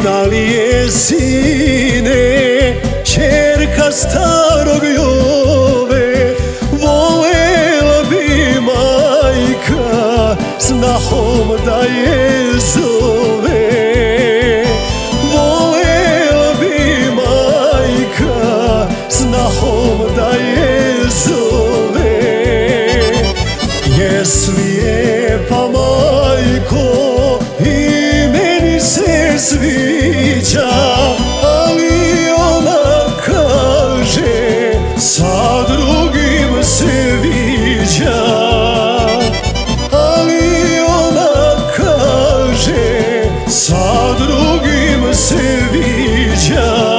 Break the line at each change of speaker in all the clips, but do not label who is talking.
Fina li je sine, ćerka starog Jove, volela bi majka snahom da je zove. Volela bi majka snahom da je zove. Jes lijepa majko i meni se sviđa, ali ona kaže sa drugim se viđa. Ali ona kaže sa drugim se viđa.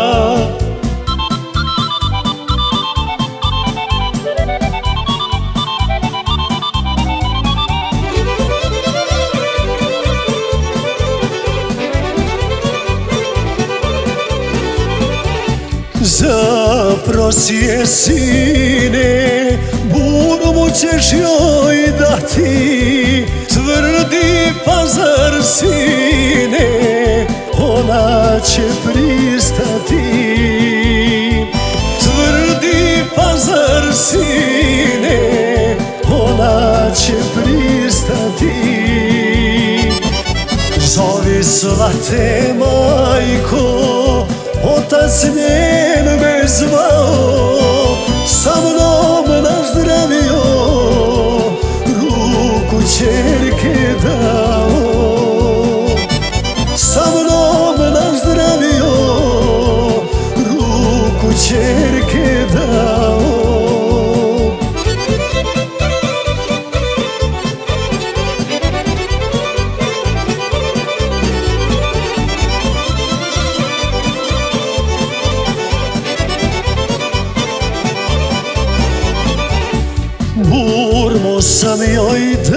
Zaprosije sine, burmu ćeš joj dati, tvrdi Pazar sine, ona će pristati. Tvrdi Pazar sine, ona će pristati. Zovi svate majko, otac njen me zvao, sa mnom nazdravio, ruku ćerke dao. Sa mnom nazdravio, ruku ćerke dao. Burmu sam joj